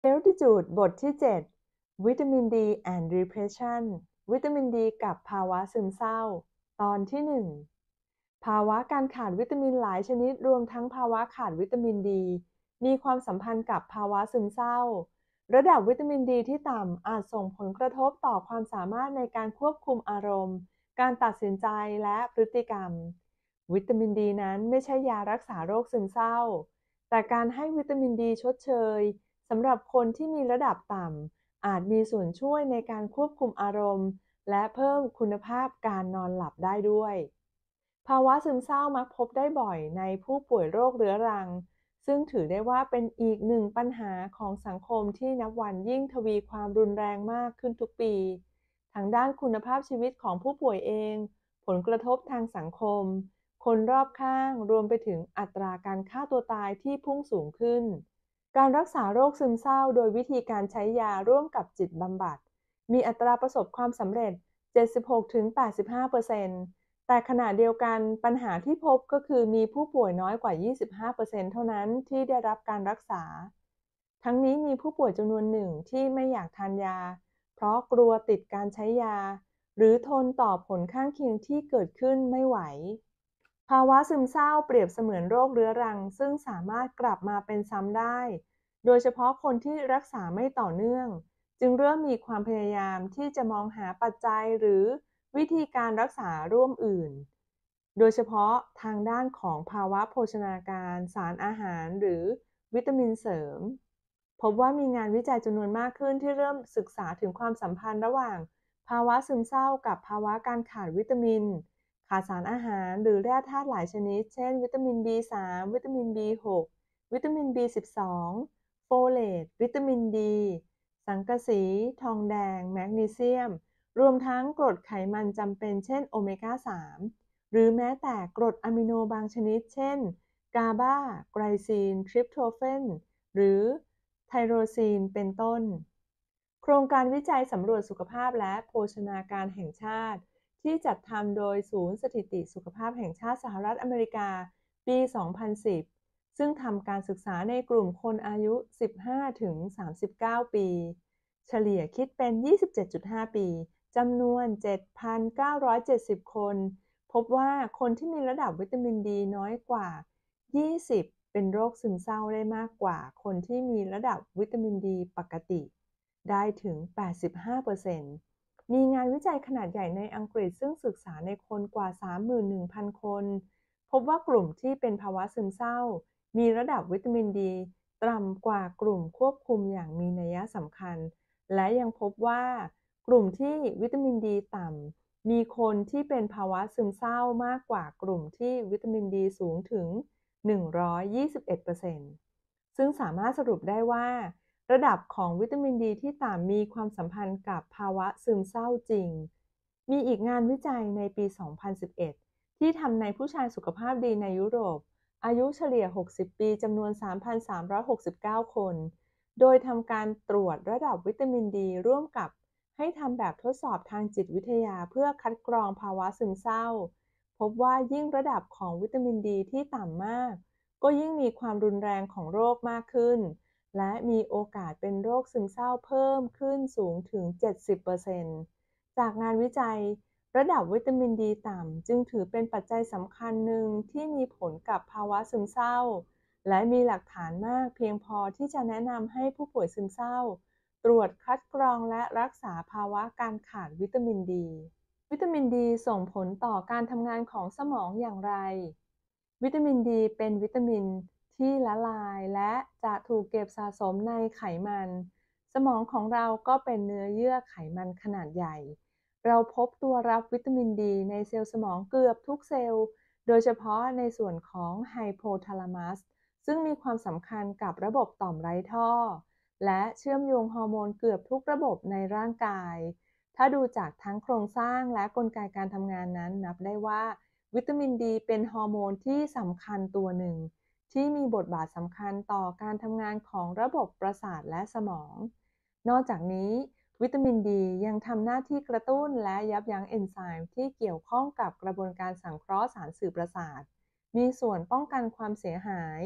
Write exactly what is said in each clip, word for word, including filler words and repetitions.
Altitude บทที่ เจ็ด วิตามิน D and Depression วิตามินดีกับภาวะซึมเศร้า ตอนที่ หนึ่ง ภาวะการขาดวิตามินหลายชนิดรวมทั้งภาวะขาดวิตามินดีมีความสัมพันธ์กับภาวะซึมเศร้า ระดับวิตามินดีที่ต่ำอาจส่งผลกระทบต่อความสามารถในการควบคุมอารมณ์ การตัดสินใจและพฤติกรรม วิตามินดีนั้นไม่ใช่ยารักษาโรคซึมเศร้า แต่การให้วิตามินดีชดเชยสำหรับคนที่มีระดับต่ำอาจมีส่วนช่วยในการควบคุมอารมณ์และเพิ่มคุณภาพการนอนหลับได้ด้วย ภาวะซึมเศร้ามักพบได้บ่อยในผู้ป่วยโรคเรื้อรังซึ่งถือได้ว่าเป็นอีกหนึ่งปัญหาของสังคมที่นับวันยิ่งทวีความรุนแรงมากขึ้นทุกปีทางด้านคุณภาพชีวิตของผู้ป่วยเองผลกระทบทางสังคมคนรอบข้างรวมไปถึงอัตราการฆ่าตัวตายที่พุ่งสูงขึ้นการรักษาโรคซึมเศร้าโดยวิธีการใช้ยาร่วมกับจิตบำบัดมีอัตราประสบความสำเร็จ เจ็ดสิบหกถึงแปดสิบห้าเปอร์เซ็นต์ แต่ขณะเดียวกันปัญหาที่พบก็คือมีผู้ป่วยน้อยกว่า ยี่สิบห้าเปอร์เซ็นต์ เท่านั้นที่ได้รับการรักษาทั้งนี้มีผู้ป่วยจำนวนหนึ่งที่ไม่อยากทานยาเพราะกลัวติดการใช้ยาหรือทนต่อผลข้างเคียงที่เกิดขึ้นไม่ไหวภาวะซึมเศร้าเปรียบเสมือนโรคเรื้อรังซึ่งสามารถกลับมาเป็นซ้ำได้โดยเฉพาะคนที่รักษาไม่ต่อเนื่องจึงเริ่มมีความพยายามที่จะมองหาปัจจัยหรือวิธีการรักษาร่วมอื่นโดยเฉพาะทางด้านของภาวะโภชนาการสารอาหารหรือวิตามินเสริมพบว่ามีงานวิจัยจำนวนมากขึ้นที่เริ่มศึกษาถึงความสัมพันธ์ระหว่างภาวะซึมเศร้ากับภาวะการขาดวิตามินขาดสารอาหารหรือแร่ธาตุหลายชนิดเช่นวิตามิน บี สาม วิตามิน บี หก วิตามิน บี สิบสอง โฟเลตวิตามินดีสังกะสี ทองแดง แมกนีเซียมรวมทั้งกรดไขมันจำเป็นเช่นโอเมก้า สาม หรือแม้แต่กรดอะมิโนบางชนิดเช่นกาบา ไกลซีน ทริปโตเฟนหรือไทโรซีนเป็นต้นโครงการวิจัยสำรวจสุขภาพและโภชนาการแห่งชาติที่จัดทำโดยศูนย์สถิติสุขภาพแห่งชาติสหรัฐอเมริกาปี สองพันสิบ ซึ่งทำการศึกษาในกลุ่มคนอายุ สิบห้าถึงสามสิบเก้า ปีเฉลี่ยคิดเป็น ยี่สิบเจ็ดจุดห้า ปีจำนวน เจ็ดพันเก้าร้อยเจ็ดสิบ คนพบว่าคนที่มีระดับวิตามินดีน้อยกว่า ยี่สิบ เป็นโรคซึมเศร้าได้มากกว่าคนที่มีระดับวิตามินดีปกติได้ถึง แปดสิบห้าเปอร์เซ็นต์ มีงานวิจัยขนาดใหญ่ในอังกฤษซึ่งศึกษาในคนกว่า สามหมื่นหนึ่งพัน คนพบว่ากลุ่มที่เป็นภาวะซึมเศร้ามีระดับวิตามินดีต่ำกว่ากลุ่มควบคุมอย่างมีนัยสำคัญและยังพบว่ากลุ่มที่วิตามินดีต่ำมีคนที่เป็นภาวะซึมเศร้ามากกว่ากลุ่มที่วิตามินดีสูงถึง หนึ่งร้อยยี่สิบเอ็ดเปอร์เซ็นต์ ซึ่งสามารถสรุปได้ว่าระดับของวิตามินดีที่ต่ำมีความสัมพันธ์กับภาวะซึมเศร้าจริงมีอีกงานวิจัยในปี สองพันสิบเอ็ด ที่ทำในผู้ชายสุขภาพดีในยุโรปอายุเฉลี่ย หกสิบ ปีจำนวน สามพันสามร้อยหกสิบเก้า คนโดยทำการตรวจระดับวิตามินดีร่วมกับให้ทำแบบทดสอบทางจิตวิทยาเพื่อคัดกรองภาวะซึมเศร้าพบว่ายิ่งระดับของวิตามินดีที่ต่ำมากก็ยิ่งมีความรุนแรงของโรคมากขึ้นและมีโอกาสเป็นโรคซึมเศร้าเพิ่มขึ้นสูงถึง เจ็ดสิบเปอร์เซ็นต์ จากงานวิจัยระดับวิตามินดีต่ำจึงถือเป็นปัจจัยสำคัญหนึ่งที่มีผลกับภาวะซึมเศร้าและมีหลักฐานมากเพียงพอที่จะแนะนำให้ผู้ป่วยซึมเศร้าตรวจคัดกรองและรักษาภาวะการขาดวิตามินดีวิตามินดีส่งผลต่อการทำงานของสมองอย่างไรวิตามินดีเป็นวิตามินที่ละลายและจะถูกเก็บสะสมในไขมันสมองของเราก็เป็นเนื้อเยื่อไขมันขนาดใหญ่เราพบตัวรับวิตามินดีในเซลล์สมองเกือบทุกเซลล์โดยเฉพาะในส่วนของไฮโพทาลามัสซึ่งมีความสำคัญกับระบบต่อมไร้ท่อและเชื่อมโยงฮอร์โมนเกือบทุกระบบในร่างกายถ้าดูจากทั้งโครงสร้างและกลไกการทำงานนั้นนับได้ว่าวิตามินดีเป็นฮอร์โมนที่สำคัญตัวหนึ่งที่มีบทบาทสำคัญต่อการทำงานของระบบประสาทและสมองนอกจากนี้วิตามินดียังทำหน้าที่กระตุ้นและยับยั้งเอนไซม์ที่เกี่ยวข้องกับกระบวนการสังเคราะห์สารสื่อประสาทมีส่วนป้องกันความเสียหาย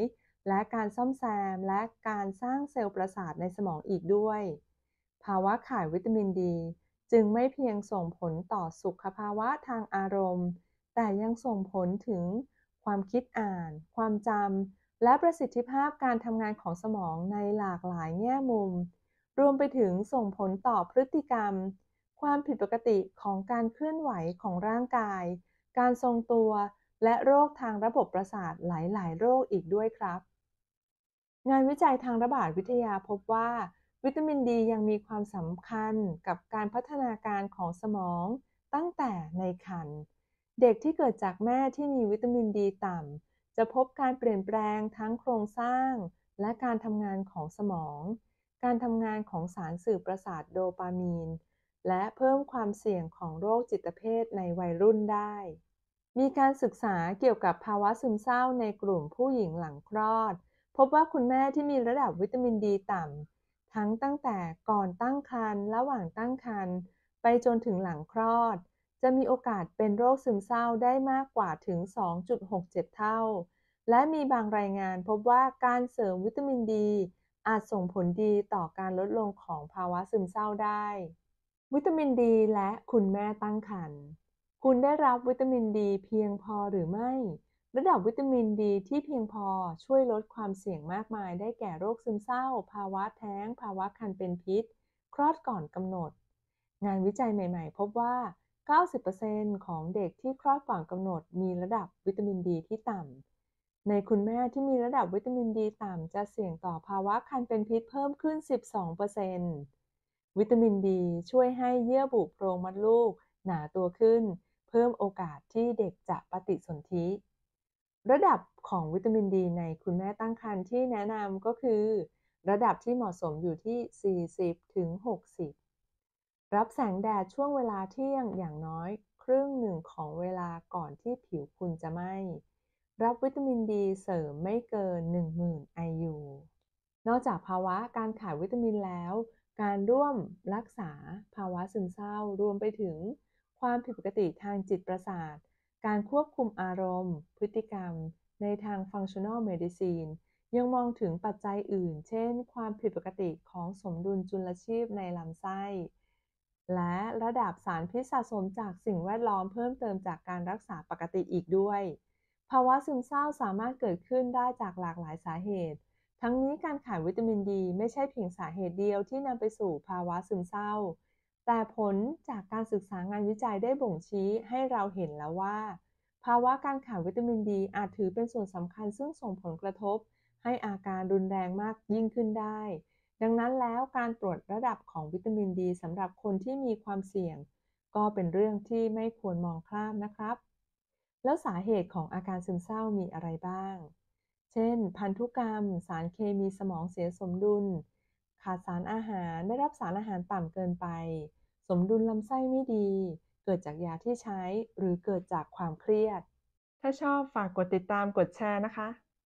และการซ่อมแซมและการสร้างเซลล์ประสาทในสมองอีกด้วย ภาวะขาดวิตามินดีจึงไม่เพียงส่งผลต่อสุขภาวะทางอารมณ์แต่ยังส่งผลถึงความคิดอ่าน ความจำ และประสิทธิภาพการทำงานของสมองในหลากหลายแง่มุม รวมไปถึงส่งผลต่อพฤติกรรม ความผิดปกติของการเคลื่อนไหวของร่างกาย การทรงตัว และโรคทางระบบประสาทหลายๆ โรคอีกด้วยครับ งานวิจัยทางระบาดวิทยาพบว่าวิตามินดียังมีความสำคัญกับการพัฒนาการของสมองตั้งแต่ในครรภ์ เด็กที่เกิดจากแม่ที่มีวิตามินดีต่ำจะพบการเปลี่ยนแปลงทั้งโครงสร้างและการทำงานของสมอง การทำงานของสารสื่อประสาทโดปามีน และเพิ่มความเสี่ยงของโรคจิตเภทในวัยรุ่นได้ มีการศึกษาเกี่ยวกับภาวะซึมเศร้าในกลุ่มผู้หญิงหลังคลอดพบว่าคุณแม่ที่มีระดับวิตามินดีต่ำทั้งตั้งแต่ก่อนตั้งครรภ์ระหว่างตั้งครรภ์ไปจนถึงหลังคลอดจะมีโอกาสเป็นโรคซึมเศร้าได้มากกว่าถึง สองจุดหกเจ็ด เท่าและมีบางรายงานพบว่าการเสริมวิตามินดีอาจส่งผลดีต่อการลดลงของภาวะซึมเศร้าได้วิตามินดีและคุณแม่ตั้งครรภ์คุณได้รับวิตามินดีเพียงพอหรือไม่ระดับวิตามินดีที่เพียงพอช่วยลดความเสี่ยงมากมายได้แก่โรคซึมเศร้าภาวะแท้งภาวะครรภ์เป็นพิษคลอดก่อนกำหนดงานวิจัยใหม่ๆพบว่า เก้าสิบเปอร์เซ็นต์ ของเด็กที่คลอดก่อนกำหนดมีระดับวิตามินดีที่ต่ำในคุณแม่ที่มีระดับวิตามินดีต่ำจะเสี่ยงต่อภาวะครรภ์เป็นพิษเพิ่มขึ้น สิบสองเปอร์เซ็นต์ วิตามินดีช่วยให้เยื่อบุโพรงมดลูกหนาตัวขึ้นเพิ่มโอกาสที่เด็กจะปฏิสนธิระดับของวิตามินดีในคุณแม่ตั้งครรภ์ที่แนะนำก็คือระดับที่เหมาะสมอยู่ที่ สี่สิบถึงหกสิบ รับแสงแดดช่วงเวลาเที่ยงอย่างน้อยครึ่งหนึ่งของเวลาก่อนที่ผิวคุณจะไหม้รับวิตามินดีเสริมไม่เกิน หนึ่งหมื่น ไอ ยู นอกจากภาวะการขาดวิตามินแล้วการร่วมรักษาภาวะซึมเศร้ารวมไปถึงความผิดปกติทางจิตประสาทการควบคุมอารมณ์พฤติกรรมในทาง Functional Medicine ยังมองถึงปัจจัยอื่นเช่นความผิดปกติของสมดุลจุลชีพในลำไส้และระดับสารพิษสะสมจากสิ่งแวดล้อมเพิ่มเติมจากการรักษาปกติอีกด้วยภาวะซึมเศร้าสามารถเกิดขึ้นได้จากหลากหลายสาเหตุทั้งนี้การขาดวิตามินดีไม่ใช่เพียงสาเหตุเดียวที่นำไปสู่ภาวะซึมเศร้าแต่ผลจากการศึกษางานวิจัยได้บ่งชี้ให้เราเห็นแล้วว่าภาวะการขาดวิตามินดีอาจถือเป็นส่วนสำคัญซึ่งส่งผลกระทบให้อาการรุนแรงมากยิ่งขึ้นได้ดังนั้นแล้วการตรวจระดับของวิตามินดีสำหรับคนที่มีความเสี่ยงก็เป็นเรื่องที่ไม่ควรมองข้ามนะครับแล้วสาเหตุของอาการซึมเศร้ามีอะไรบ้างเช่นพันธุกรรมสารเคมีสมองเสียสมดุลขาดสารอาหารได้รับสารอาหารต่ำเกินไปสมดุลลำไส้ไม่ดีเกิดจากยาที่ใช้หรือเกิดจากความเครียดถ้าชอบฝากกดติดตามกดแชร์นะคะ